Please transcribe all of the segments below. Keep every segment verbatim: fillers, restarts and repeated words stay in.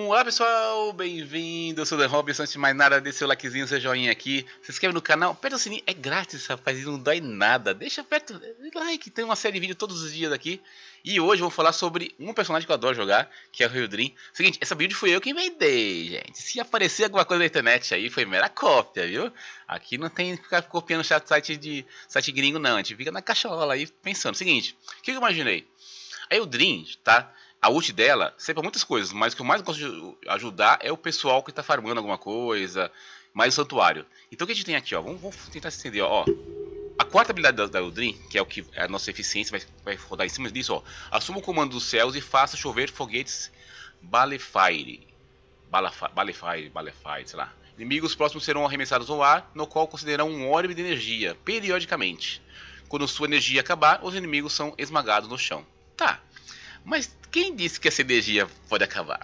Olá pessoal, bem-vindo, eu sou o Dan Robinson. Antes de mais nada, deixa seu likezinho, seu joinha aqui, se inscreve no canal, aperta o sininho, é grátis rapaz, não dói nada. Deixa perto, like, tem uma série de vídeo todos os dias aqui. E hoje vamos falar sobre um personagem que eu adoro jogar, que é o Eldrin. Seguinte, essa build fui eu que inventei, gente. Se aparecer alguma coisa na internet aí, foi mera cópia, viu? Aqui não tem que ficar copiando chat site de site gringo não, a gente fica na cachola aí pensando. Seguinte, o que eu imaginei? A Eldrin, tá? A ult dela serve para muitas coisas, mas o que eu mais gosto de ajudar é o pessoal que está farmando alguma coisa, mais o santuário. Então o que a gente tem aqui, ó, vamos, vamos tentar se entender, ó. A quarta habilidade da, da Eldrin, que é o que é a nossa eficiência, vai, vai rodar em cima disso, ó. Assuma o comando dos céus e faça chover foguetes Balefire. Balefire, Balefire, Balefire, sei lá. Inimigos próximos serão arremessados ao ar, no qual considerarão um orbe de energia, periodicamente. Quando sua energia acabar, os inimigos são esmagados no chão. Tá. Mas quem disse que essa energia pode acabar?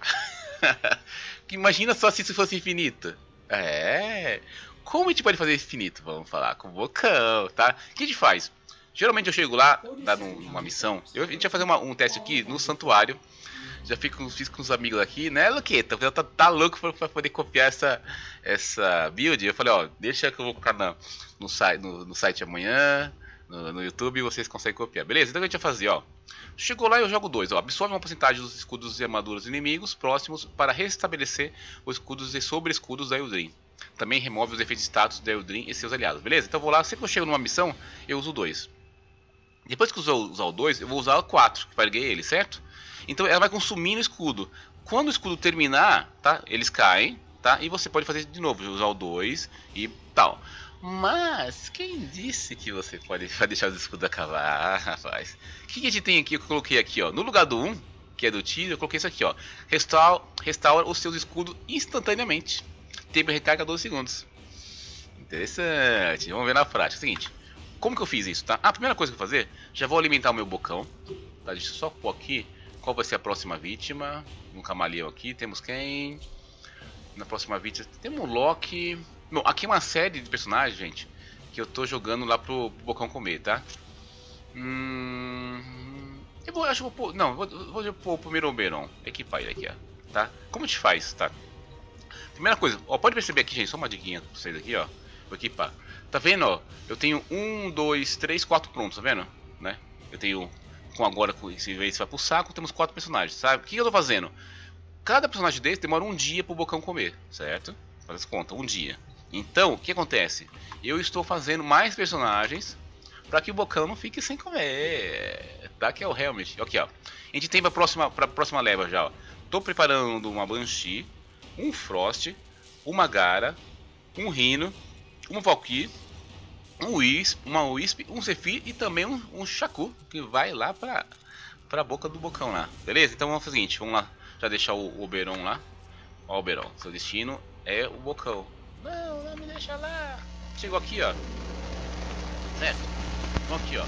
Imagina só se isso fosse infinito. É. Como a gente pode fazer infinito? Vamos falar com o bocão, tá? O que a gente faz? Geralmente eu chego lá, dá numa missão. Eu, a gente vai fazer uma, um teste aqui no santuário. Já fico, fiz com os amigos aqui, né, Luqueta? Tá, tá louco pra poder copiar essa, essa build. Eu falei, ó, deixa que eu vou colocar no, no, site, no, no site amanhã. No, no YouTube vocês conseguem copiar, beleza? Então o que a gente vai fazer, ó. Chegou lá e eu jogo dois, ó. Absorve uma porcentagem dos escudos e armaduras inimigos próximos para restabelecer os escudos e sobre escudos da Eldrin. Também remove os efeitos de status da Eldrin e seus aliados, beleza? Então eu vou lá, sempre que eu chego numa missão, eu uso dois. Depois que eu usar o dois, eu vou usar o quatro, que peguei ele, certo? Então ela vai consumindo o escudo. Quando o escudo terminar, tá? Eles caem, tá? E você pode fazer de novo, usar o dois e tal. Mas quem disse que você pode deixar os escudos acabar, rapaz? O que, que a gente tem aqui? Eu coloquei aqui, ó. No lugar do um, que é do tiro, eu coloquei isso aqui, ó. Restaura, restaura os seus escudos instantaneamente. Tempo de recarga doze segundos. Interessante. Vamos ver na prática. Seguinte, como que eu fiz isso, tá? Ah, a primeira coisa que eu vou fazer, já vou alimentar o meu bocão. Tá? Deixa eu só pôr aqui qual vai ser a próxima vítima. Um camaleão aqui. Temos quem? Na próxima vítima temos o Loki. Bom, aqui é uma série de personagens, gente, que eu tô jogando lá pro, pro Bocão comer, tá? Hum, eu vou, acho que vou pôr, não, vou, vou pôr o primeiro Oberon, equipar ele aqui, ó, tá? Como a gente faz, tá? Primeira coisa, ó, pode perceber aqui, gente, só uma diquinha pra vocês aqui, ó, vou equipar. Tá vendo, ó, eu tenho um, dois, três, quatro prontos, tá vendo? Né? Eu tenho, com agora, com esse vez vai pro saco, temos quatro personagens, sabe? O que eu tô fazendo? Cada personagem desse demora um dia pro Bocão comer, certo? Faz as contas, um dia. Então, o que acontece? Eu estou fazendo mais personagens para que o Bocão não fique sem comer. Tá? Que é o Helmet. Aqui, ó. A gente tem para a próxima, pra próxima leva já, ó. Tô preparando uma Banshee, um Frost, uma Gara, um Rhino, um Valkyrie, um Wisp, uma Wisp, um Zephyr e também um, um Shaku, que vai lá para para a boca do Bocão lá. Beleza? Então vamos fazer o seguinte, vamos lá. Já deixar o Oberon lá. Ó, Oberon, seu destino é o Bocão. Não, não me deixa lá. Chegou aqui, ó. Certo? Vamos aqui, ó.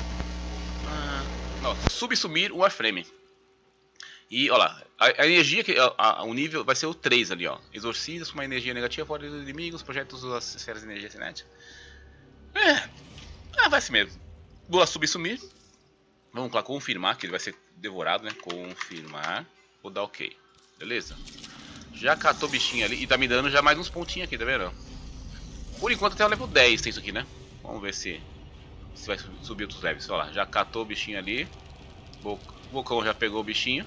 Ah, ó, subsumir o Warframe. E, ó lá, a, a energia, que a, a, o nível vai ser o três ali, ó. Exorciza uma energia negativa fora dos inimigos, projetos das esferas de energia cinética. É, ah, vai ser mesmo. Vou lá subsumir. Vamos lá confirmar que ele vai ser devorado, né? Confirmar. Vou dar ok. Beleza? Já catou o bichinho ali e tá me dando já mais uns pontinhos aqui, tá vendo? Por enquanto até o level dez tem isso aqui, né? Vamos ver se, se vai subir outros levels. Olha lá, já catou o bichinho ali. O Bocão já pegou o bichinho.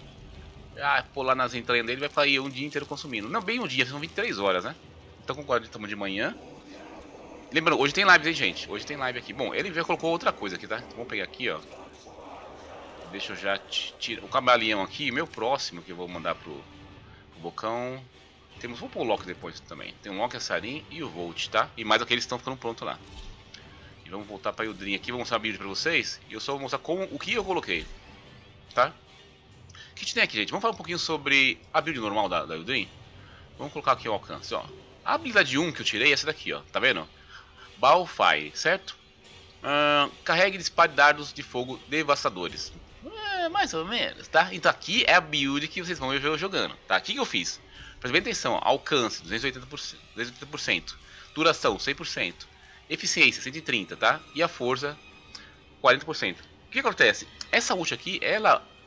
Já pular nas entranhas dele vai ficar aí um dia inteiro consumindo. Não, bem um dia, são vinte e três horas, né? Então concordo, estamos de manhã. Lembrando, hoje tem live, hein, gente? Hoje tem live aqui. Bom, ele já colocou outra coisa aqui, tá? Então, vamos pegar aqui, ó. Deixa eu já tirar o camaleão aqui, meu próximo que eu vou mandar pro Bocão. Temos, vou pôr o Loki depois também. Tem o Loki, a Sarin e o Volt, tá? E mais aqueles que estão ficando prontos lá. E vamos voltar para a Eldrin aqui, vou mostrar a build para vocês. E eu só vou mostrar como, o que eu coloquei, tá? O que a gente tem aqui, gente? Vamos falar um pouquinho sobre a build normal da, da Eldrin. Vamos colocar aqui o alcance, ó. A habilidade um que eu tirei é essa daqui, ó. Tá vendo? Balefire, certo? Uh, carregue e dispare dardos de fogo devastadores. É, mais ou menos, tá? Então aqui é a build que vocês vão ver eu jogando, tá? O que, que eu fiz? Preste bem atenção, ó. Alcance duzentos e oitenta por cento, duzentos e oitenta por cento, duração cem por cento, eficiência cento e trinta, tá? E a força quarenta por cento. O que acontece? Essa ult aqui, ela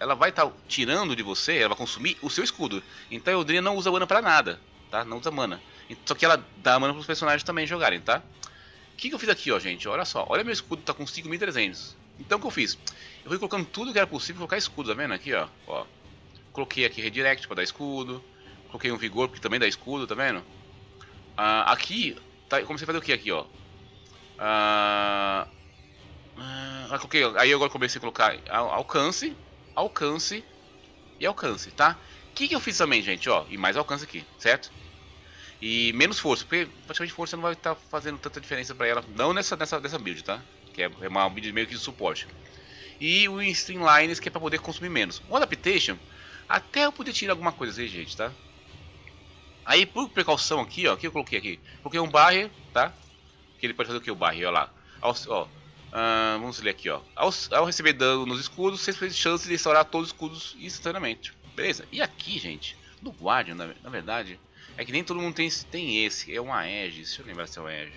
ela vai estar tá tirando de você, ela vai consumir o seu escudo. Então a Eldrina não usa mana pra nada, tá? Não usa mana. Só que ela dá mana pros personagens também jogarem, tá? O que, que eu fiz aqui, ó, gente? Olha só, olha meu escudo, tá com cinco mil e trezentos. Então o que eu fiz? Eu fui colocando tudo que era possível colocar escudo, tá vendo? Aqui, ó. ó. Coloquei aqui redirect pra dar escudo. Coloquei um vigor, porque também dá escudo, tá vendo? Ah, aqui, tá, comecei a fazer o que aqui, ó? Ah, ah, coloquei, aí agora comecei a colocar alcance, alcance e alcance, tá? O que, que eu fiz também, gente, ó? E mais alcance aqui, certo? E menos força, porque praticamente força não vai estar tá fazendo tanta diferença pra ela, não nessa, nessa, nessa build, tá? Que é uma build meio que de suporte. E o Streamlines, que é pra poder consumir menos. O Adaptation, até eu poder tirar alguma coisa aí, gente, tá? Aí, por precaução aqui, ó, o que eu coloquei aqui? Coloquei um barrier, tá? Que ele pode fazer o que? O barrier, ó lá. Ao, ó, uh, vamos ler aqui, ó. Ao, ao receber dano nos escudos, você tem chance de restaurar todos os escudos instantaneamente. Beleza? E aqui, gente, no Guardian, na, na verdade, é que nem todo mundo tem, tem esse. É um Aegis. Deixa eu lembrar se é o Aegis.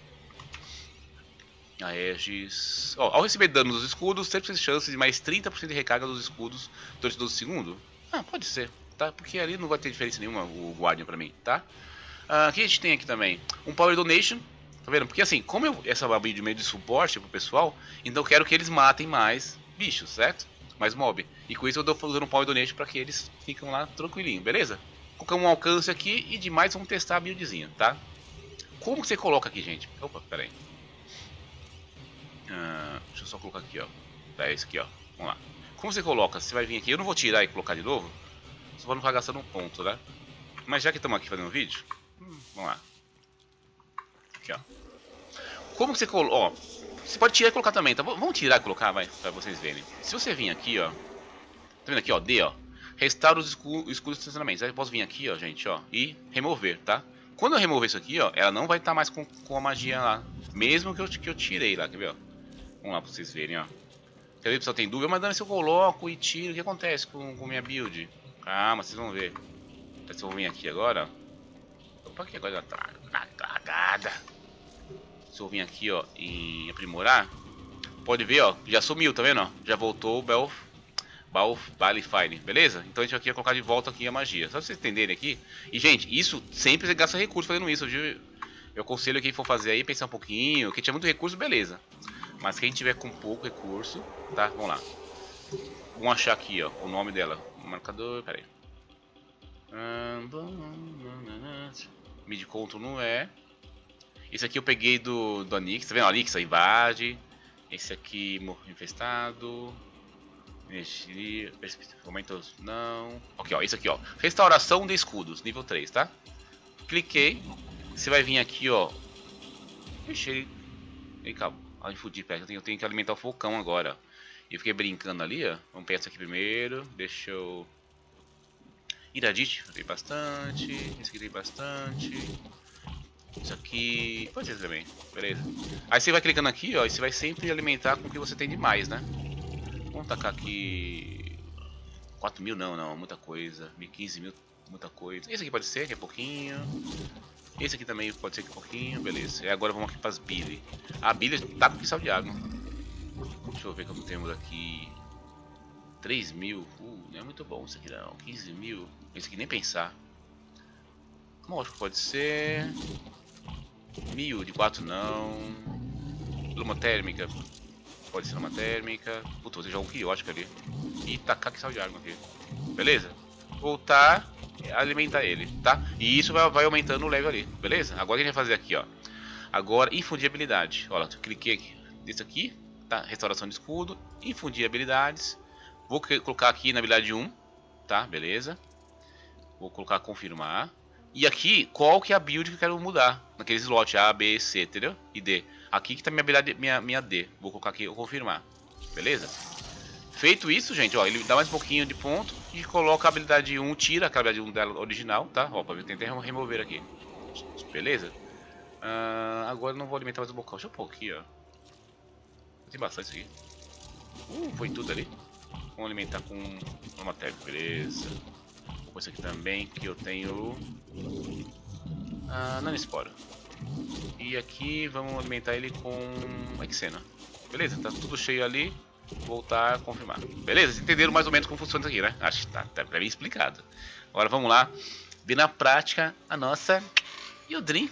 Aegis. Ó, ao receber dano nos escudos, sempre tem chance de mais trinta por cento de recarga dos escudos durante doze segundos. Ah, pode ser. Tá? Porque ali não vai ter diferença nenhuma o Guardian pra mim, tá? Uh, o que a gente tem aqui também? Um Power Donation, tá vendo? Porque assim, como eu, essa é uma build meio de suporte pro pessoal, então eu quero que eles matem mais bichos, certo? Mais mob. E com isso eu tô fazendo um Power Donation pra que eles fiquem lá tranquilinho, beleza? Colocamos um alcance aqui e demais vamos testar a buildzinha, tá? Como que você coloca aqui, gente? Opa, pera aí. Uh, deixa eu só colocar aqui, ó. Tá, esse aqui, ó. Vamos lá. Como você coloca? Você vai vir aqui, eu não vou tirar e colocar de novo, só pra não ficar gastando um ponto, né? Mas já que estamos aqui fazendo um vídeo, hum, vamos lá. Aqui, ó. Como que você coloca? Ó, você pode tirar e colocar também, tá? Vamos tirar e colocar, vai, pra vocês verem. Se você vir aqui, ó. Tá vendo aqui, ó? D, ó. Restaura os escudos de estacionamento. Aí eu posso vir aqui, ó, gente, ó. E remover, tá? Quando eu remover isso aqui, ó, ela não vai estar tá mais com, com a magia lá. Mesmo que eu, que eu tirei lá, quer ver, ó? Vamos lá pra vocês verem, ó. Quer ver, pessoal, tem dúvida? Mas dando se eu coloco e tiro, o que acontece com, com minha build? Calma, vocês vão ver. Então, se eu vir aqui agora. Opa, aqui agora tá cagada. Se eu vir aqui, ó, em aprimorar, pode ver, ó, já sumiu, tá vendo? Ó? Já voltou o Bel, Bal, Balefire, beleza? Então a gente aqui vai colocar de volta aqui a magia. Só pra vocês entenderem aqui. E, gente, isso sempre você gasta recurso fazendo isso. Eu, eu aconselho quem for fazer aí pensar um pouquinho. Quem tiver muito recurso, beleza. Mas quem tiver com pouco recurso, tá? Vamos lá. Vamos achar aqui, ó, o nome dela. Marcador, peraí. Mid control não é. Esse aqui eu peguei do, do Anix, tá vendo? Anix invade. Esse aqui morro infestado. Momentos não. Ok, ó, esse aqui, ó. Restauração de escudos, nível três, tá? Cliquei. Você vai vir aqui, ó. Ixi, ele. Ei, calma. Ai, fudi, pera. Eu tenho, eu tenho que alimentar o focão agora. E eu fiquei brincando ali, ó. Vamos pegar esse aqui primeiro. Deixa eu. Iradite, tem bastante. Esse aqui tem bastante. Isso aqui. Pode ser também. Beleza. Aí você vai clicando aqui, ó. E você vai sempre alimentar com o que você tem de mais, né? Vamos tacar aqui. quatro mil não, não. Muita coisa. quinze mil, muita coisa. Esse aqui pode ser, que é pouquinho. Esse aqui também pode ser que é pouquinho. Beleza. E agora vamos aqui para as Billy. A Billy tá com cristal de água. Deixa eu ver como temos aqui. três mil. Uh, não é muito bom isso aqui não. quinze mil. Esse aqui nem pensar. Lógico, pode ser. Mil de quatro não. Luma térmica. Pode ser luma térmica. Puta, vou deixar um quiosque ali. E tacar cristal de água aqui. Beleza? Voltar. Alimentar ele, tá? E isso vai, vai aumentando o level ali. Beleza? Agora o que a gente vai fazer aqui, ó. Agora, infundir habilidade. Olha, eu cliquei aqui. Desse aqui. Tá? Restauração de escudo. Infundir habilidades. Vou colocar aqui na habilidade um. Tá? Beleza? Vou colocar confirmar. E aqui, qual que é a build que eu quero mudar? Naquele slot A, B, C, entendeu? E D. Aqui que tá minha habilidade, minha, minha D. Vou colocar aqui, vou confirmar. Beleza? Feito isso, gente, ó, ele dá mais um pouquinho de ponto e coloca a habilidade um, tira a habilidade um dela original, tá? Ó, pra tentar remover aqui. Beleza? Uh, agora eu não vou alimentar mais o bocal. Deixa eu pôr aqui, ó. Tem bastante isso aqui. Uh, foi tudo ali. Vamos alimentar com uma matéria, beleza. Vou pôr isso aqui também, que eu tenho ah, nanosporo. E aqui vamos alimentar ele com Exena. Beleza, tá tudo cheio ali. voltar, confirmar. Beleza? Vocês entenderam mais ou menos como funciona isso aqui, né? Acho que tá, tá bem explicado. Agora vamos lá. Ver na prática a nossa Yudrin.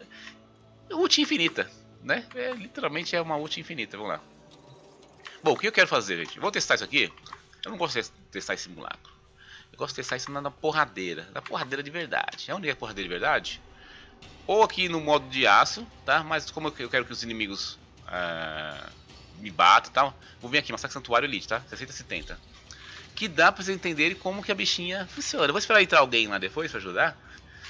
Ult infinita, né? É, literalmente é uma ult infinita. Vamos lá. Bom, o que eu quero fazer, gente? Eu vou testar isso aqui. Eu não gosto de testar esse simulacro. Eu gosto de testar isso na porradeira. Na porradeira de verdade. É onde é a porradeira de verdade? Ou aqui no modo de aço, tá? Mas como eu quero que os inimigos uh, me batam e tal, vou vir aqui, Massacre Santuário Elite, tá? sessenta setenta. Que dá pra vocês entenderem como que a bichinha funciona. Eu vou esperar entrar alguém lá depois pra ajudar.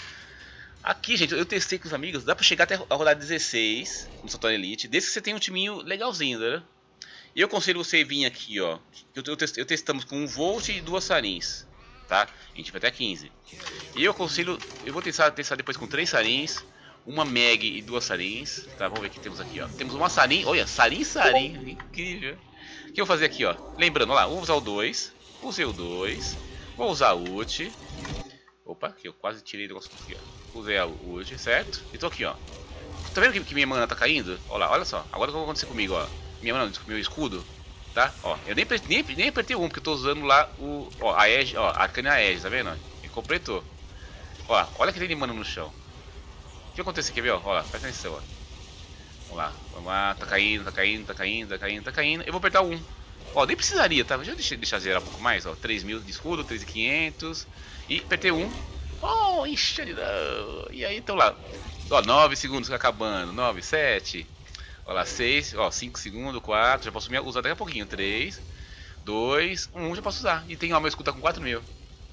Aqui, gente, eu testei com os amigos, dá pra chegar até a rodada dezesseis no Santuário Elite, desde que você tenha um timinho legalzinho, né? E eu aconselho você vir aqui, ó. Eu, eu, test, eu testamos com um Volt e duas Sarins, tá? A gente vai até quinze. E eu aconselho, eu vou testar, testar depois com três Sarins, uma Meg e duas Sarins, tá? Vamos ver o que temos aqui, ó. Temos uma Sarin, olha, Sarin, Sarin, incrível. O que eu vou fazer aqui, ó? Lembrando, olha lá, vou usar o dois, usei o dois, vou usar o ult. Opa, que eu quase tirei o negócio aqui, ó. Usei a ult, certo? E tô aqui, ó. Tá vendo que, que minha mana tá caindo? Olha lá, olha só. Agora o que vai acontecer comigo, ó. Minha mana, meu escudo, tá? Ó, eu nem, nem, nem apertei um, porque eu tô usando lá o... Ó, a Edge, ó, a Arcane Edge, tá vendo? E completou. Ó, olha que tem de mana no chão. O que aconteceu? Quer ver, ó? Ó lá, presta atenção, ó. Vamos lá, vamos lá. Tá caindo, tá caindo, tá caindo, tá caindo, tá caindo. Eu vou apertar um. Ó, nem precisaria, tá? Já deixa, deixa zerar um pouco mais, ó. três mil de escudo, três mil e quinhentos. E apertei um. Oh, ixi, não. E aí, então lá. Ó, nove segundos acabando. nove, sete. Ó lá, seis. Ó, cinco segundos, quatro. Já posso usar daqui a pouquinho. três, dois, um. Já posso usar. E tem, ó, meu escudo tá com quatro mil.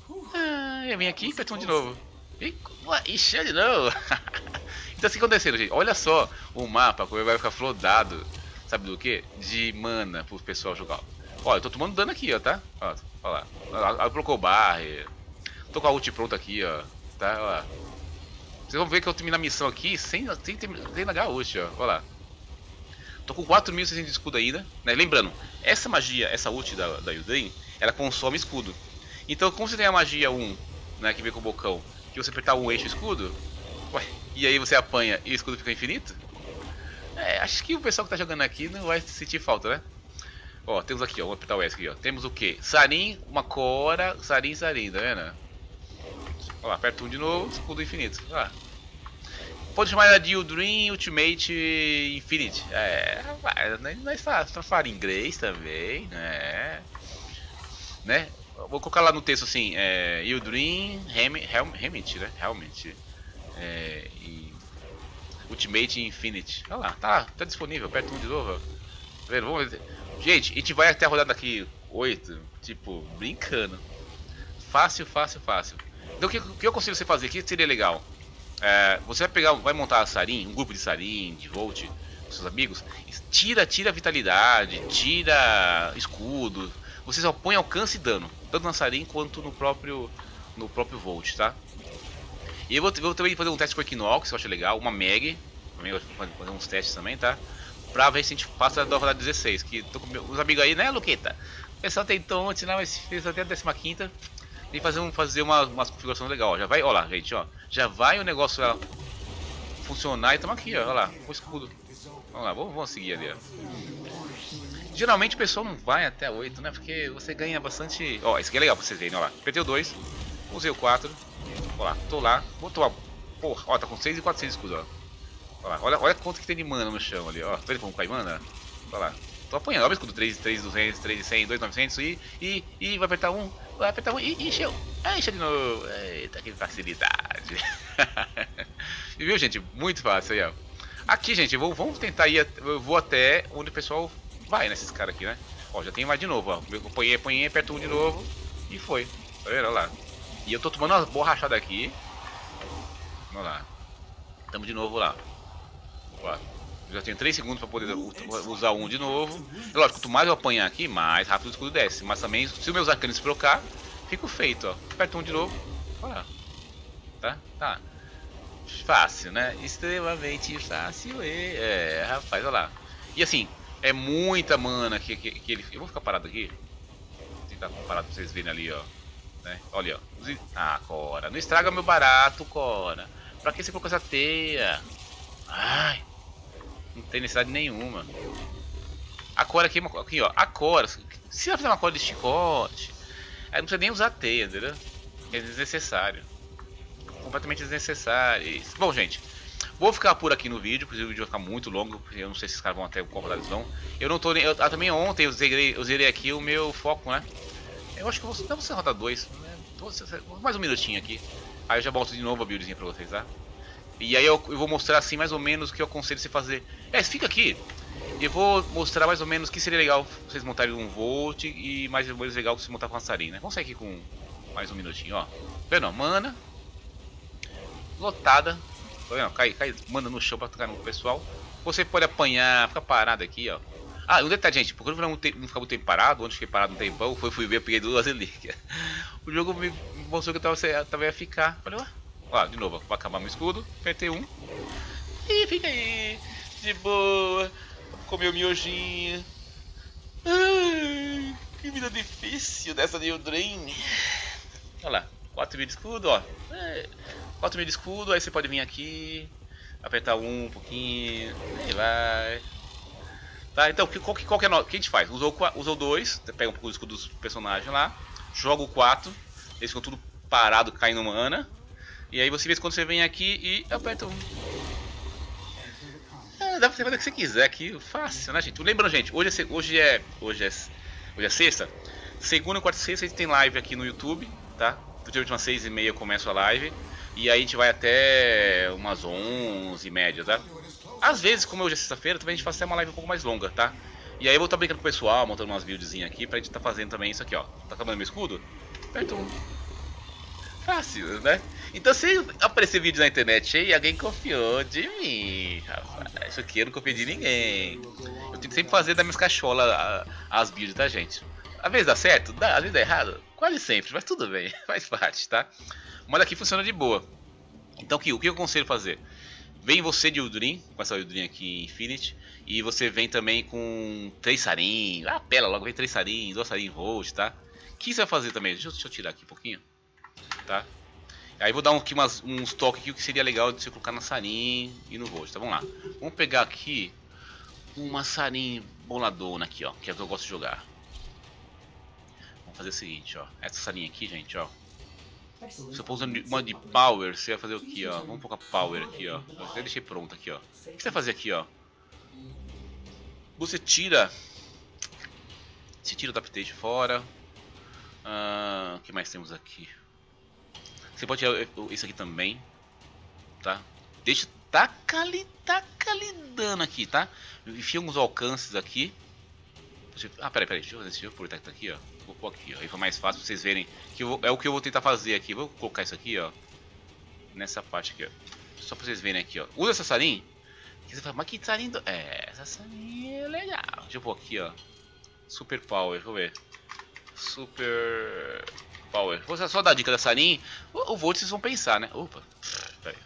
Ah, eu vim aqui e apertei um de novo. E, ixi, de novo. Então, assim acontecendo, gente. Olha só o mapa, como vai ficar flodado. Sabe do que? De mana pro pessoal jogar. Ó, eu tô tomando dano aqui, ó, tá? Ó, ó lá. Ela colocou barra. Tô com a ult pronta aqui, ó. Tá, ó. Vocês vão ver que eu termino a missão aqui sem, sem, sem largar a ult, ó. Olha lá. Tô com quatro mil e seiscentos de escudo ainda, né? Lembrando, essa magia, essa ult da, da Yudrin, ela consome escudo. Então, como você tem a magia um, né, que vem com o bocão, que você apertar um eixo escudo, ué, e aí você apanha e o escudo fica infinito? É, acho que o pessoal que tá jogando aqui não vai sentir falta, né? Ó, temos aqui, ó, vou apertar o S aqui, ó. Temos o que? Sarin, uma Cora, Sarin, Sarin, tá vendo? Olha lá, aperta um de novo, escudo infinito. Ah. Pode chamar ela de Yudrin Ultimate Infinite. É, nós falar inglês também, né? Né? Vou colocar lá no texto assim, é, Yudrin Helmet, né? Helmet. É, e Ultimate Infinite. Olha lá, tá, tá disponível. Aperta um de novo. Ó. Tá vendo? Vamos ver. Gente, a gente vai até a rodada aqui oito, tipo, brincando. Fácil, fácil, fácil. Então o que, o que eu consigo você fazer aqui seria legal. É, você vai pegar, vai montar a Sarin, um grupo de Sarin, de Volt, com seus amigos. Tira, tira vitalidade, tira escudo. Você só põe alcance e dano, tanto na Sarin quanto no próprio, no próprio Volt, tá? E eu vou, vou também fazer um teste com o Equinox, que eu acho legal, uma Meg, também vou fazer uns testes também, tá? Pra ver se a gente passa da rodada dezesseis, que tô com meus amigos aí, né, Luqueta? O pessoal tentou antes, não, mas fez até a décima quinta. Tem que fazer, um, fazer uma, umas configurações legais, ó. Já vai, ó lá, gente, ó. Já vai o negócio ó, funcionar e estamos aqui, ó. Olha lá, o escudo. Vamos lá, vamos, vamos seguir ali, ó. Geralmente o pessoal não vai até oito, né? Porque você ganha bastante. Ó, esse aqui é legal pra vocês verem, ó lá. Apertei o dois, usei o quatro. Ó lá, tô lá. Vou tomar. Porra, ó, tá com seis e quatrocentos de escudo, ó. Ó lá, olha, olha quanto que tem de mana no chão ali, ó. Tá vendo como cai mana? Olha lá. Tô apanhando, olha o escudo três, três, duzentos, três, cem, dois, novecentos e, e, e vai apertar um, vai apertar um e encheu. Ah, encheu de novo. Eita, que facilidade. Viu, gente? Muito fácil aí, ó. Aqui, gente, vou, vamos tentar ir, eu vou até onde o pessoal vai, nesses caras aqui, né? Ó, já tem mais de novo, ó. Eu apanhei, apanhei, aperto um de novo e foi. Tá vendo? Olha lá. E eu tô tomando umas borrachadas aqui. Olha lá. Tamo de novo lá. Ó. Já tenho três segundos para poder usar um de novo. É lógico, quanto mais eu apanhar aqui, mais rápido o escudo desce. Mas também, se os meus arcanes trocar, fico feito, ó. Aperta um de novo. Olha. Tá? Tá. Fácil, né? Extremamente fácil. E... É, rapaz, olha lá. E assim, é muita mana que, que, que ele... Eu vou ficar parado aqui. Vou tentar parado pra vocês verem ali, ó. Né? Olha, ó. Ah, Cora. Não estraga meu barato, Cora. Pra que você colocou essa teia? Ai. Não tem necessidade nenhuma. A Cora aqui, aqui ó, a Cora, se ela fizer uma Cora de chicote, aí não precisa nem usar teia, entendeu? É desnecessário. Completamente desnecessário. Bom, gente, vou ficar por aqui no vídeo, porque o vídeo vai ficar muito longo, porque eu não sei se os caras vão até qual rodada eles vão. Eu não tô nem. Eu, ah, também ontem eu zerei, eu zerei aqui o meu foco, né? Eu acho que eu vou. Não, você roda dois, né? Mais um minutinho aqui. Aí eu já volto de novo a buildzinha pra vocês, tá? E aí eu, eu vou mostrar assim mais ou menos o que eu aconselho você fazer. É, fica aqui. Eu vou mostrar mais ou menos o que seria legal vocês montarem um Volt e mais ou menos legal vocês montar com a Sarin, né? Vamos sair aqui com mais um minutinho, ó. Vendo, ó, mana lotada. Tá vendo? Cai, cai mana no chão pra tocar no pessoal. Você pode apanhar, fica parado aqui, ó. Ah, um detalhe, gente, porque eu não ficar muito tempo parado, onde fiquei parado um tempão, foi, fui ver, peguei duas relíquias. O jogo me mostrou que eu tava, tava ia ficar. Falei, ó, ó, de novo, vai acabar meu escudo, apertei um. E fica aí, de boa, comeu miojinho. Ai, que vida difícil dessa de Eldraine. Olha lá, quatro mil de escudo, ó. É, quatro mil de escudo, aí você pode vir aqui, apertar um, um pouquinho, aí vai. Tá, então, qual, qual que é o que a gente faz? Usou, usou dois, pega um pouco do escudo dos personagens lá, joga o quatro, eles ficam tudo parado, caindo mana. E aí você vê quando você vem aqui e aperta um. É, dá pra você fazer o que você quiser aqui, fácil, né, gente? Lembrando, gente, hoje é, hoje é, hoje é, hoje é sexta, segunda, quarta e sexta a gente tem live aqui no YouTube, tá? Geralmente umas seis e meia eu começo a live, e aí a gente vai até umas onze e média, tá? Às vezes, como hoje é sexta-feira, também a gente faz até uma live um pouco mais longa, tá? E aí eu vou estar brincando com o pessoal, montando umas buildzinhas aqui pra gente estar tá fazendo também isso aqui, ó. Tá acabando meu escudo? Aperta um. Fácil, né? Então se aparecer vídeo na internet aí, alguém confiou de mim, rapaz. Isso aqui eu não confio de ninguém. Eu tenho que sempre fazer das minhas cacholas as builds, tá, gente? Às vezes dá certo, dá, às vezes dá errado. Quase sempre, mas tudo bem, faz parte, tá? Mas aqui funciona de boa. Então aqui, o que eu aconselho fazer? Vem você de Uldrim, com essa Uldrim aqui em Infinity, e você vem também com três Sarin, ah, pela logo, vem três Sarin, duas Sarin Volt, tá? O que você vai fazer também? Deixa eu, deixa eu tirar aqui um pouquinho, tá? Aí vou dar um, aqui umas, uns toques aqui, o que seria legal de você colocar na Sarin e no Volt, tá? Vamos lá. Vamos pegar aqui uma Sarin boladona aqui, ó, que é o que eu gosto de jogar. Vamos fazer o seguinte, ó, essa Sarin aqui, gente, ó. Se eu for usando uma de power, você vai fazer o que, ó? Vamos colocar power aqui, ó. Eu até deixei pronto aqui, ó. O que você vai fazer aqui, ó? Você tira. Você tira o adaptation fora. Ah, o que mais temos aqui? Você pode tirar isso aqui também, tá? Deixa. Taca ali, taca ali dano aqui, tá? Enfia alguns alcances aqui. Ah, peraí, peraí, deixa eu fazer esse jogo por tá aqui, ó. Vou pôr aqui, ó. Aí foi mais fácil pra vocês verem. Que eu vou, é o que eu vou tentar fazer aqui. Vou colocar isso aqui, ó. Nessa parte aqui, ó. Só pra vocês verem aqui, ó. Usa essa Sarin. Que você fala, mas que Sarin do... É, essa Sarin é legal. Deixa eu pôr aqui, ó. Super Power, deixa eu ver. Super Power. Vou só dar a dica da Sarin. O, o Volt vocês vão pensar, né? Opa, peraí.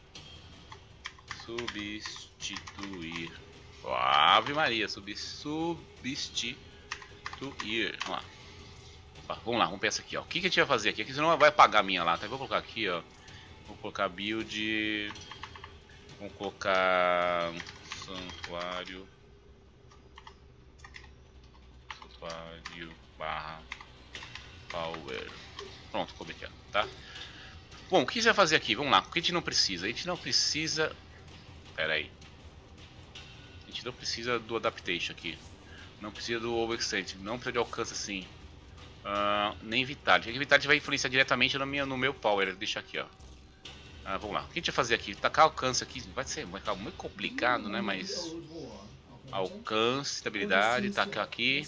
Substituir. Ave Maria, sub, substituir. Vamos lá. Vamos lá, vamos pensar aqui, ó. O que, que a gente vai fazer aqui? Aqui senão vai apagar a minha lá, tá? Eu vou colocar aqui, ó. Vou colocar build. Vamos colocar santuário. Santuário barra power. Pronto, como é que é, tá? Bom, o que a gente vai fazer aqui? Vamos lá, o que a gente não precisa? A gente não precisa. Pera aí. A gente não precisa do adaptation aqui. Não precisa do overextend. Não precisa de alcance assim. Uh, nem Vitality. A Vitality vai influenciar diretamente no meu, no meu power. Deixa aqui, ó. Uh, vamos lá. O que a gente vai fazer aqui? Tacar alcance aqui. Vai ser vai ficar muito complicado, né? Mas. Alcance, estabilidade. Tacar aqui.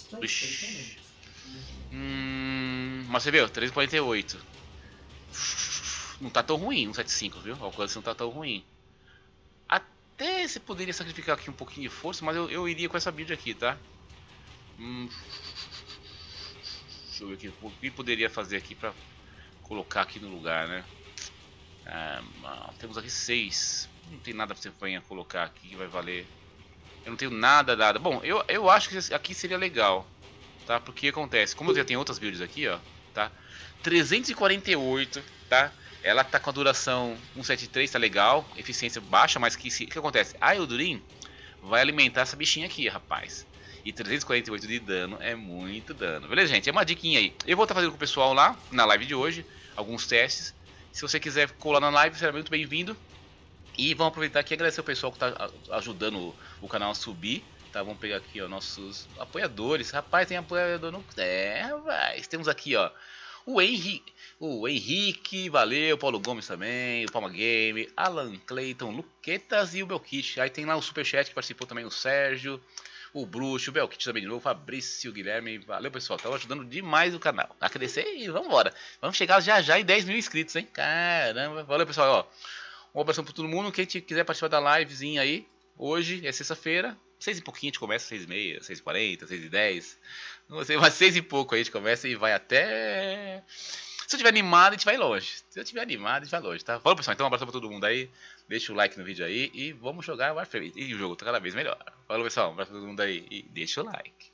Hum, mas você viu? trezentos e quarenta e oito. Não tá tão ruim. cento e setenta e cinco, viu? O alcance não tá tão ruim. Até você poderia sacrificar aqui um pouquinho de força. Mas eu, eu iria com essa build aqui, tá? Hum. Deixa eu ver aqui, o que poderia fazer aqui pra colocar aqui no lugar, né? Ah, temos aqui seis. Não tem nada pra você venha colocar aqui que vai valer. Eu não tenho nada, nada. Bom, eu, eu acho que aqui seria legal, tá? Porque acontece, como eu já tenho outras builds aqui, ó, tá? trezentos e quarenta e oito, tá? Ela tá com a duração cento e setenta e três, tá legal. Eficiência baixa, mas que, se, o que acontece? A Eldurin vai alimentar essa bichinha aqui, rapaz. E trezentos e quarenta e oito de dano é muito dano. Beleza, gente? É uma diquinha aí. Eu vou estar fazendo com o pessoal lá, na live de hoje, alguns testes. Se você quiser colar na live, será muito bem-vindo. E vamos aproveitar aqui e agradecer o pessoal que está ajudando o canal a subir. Tá, vamos pegar aqui, ó, nossos apoiadores. Rapaz, tem apoiador no... É, rapaz. Temos aqui, ó, o Henrique, o Henrique, valeu, Paulo Gomes também, o Palma Game, Alan Clayton, Luquetas e o Belkit. Aí tem lá o Superchat que participou também, o Sérgio, o Bruxo, o Belkit também de novo, o Fabrício, o Guilherme. Valeu, pessoal, estão ajudando demais o canal a crescer e vamos embora. Vamos chegar já já em dez mil inscritos, hein? Caramba, valeu, pessoal, ó. Um abração para todo mundo. Quem quiser participar da livezinha aí, hoje é sexta-feira, seis e pouquinho a gente começa, seis e meia, seis e quarenta, seis e dez. Não sei, mas seis e pouco aí a gente começa e vai até... Se eu tiver animado, a gente vai longe. Se eu tiver animado, a gente vai longe, tá? Valeu, pessoal, então um abraço pra todo mundo aí. Deixa o like no vídeo aí e vamos jogar Warframe. E o jogo tá cada vez melhor. Falou, pessoal, um abraço pra todo mundo aí e deixa o like.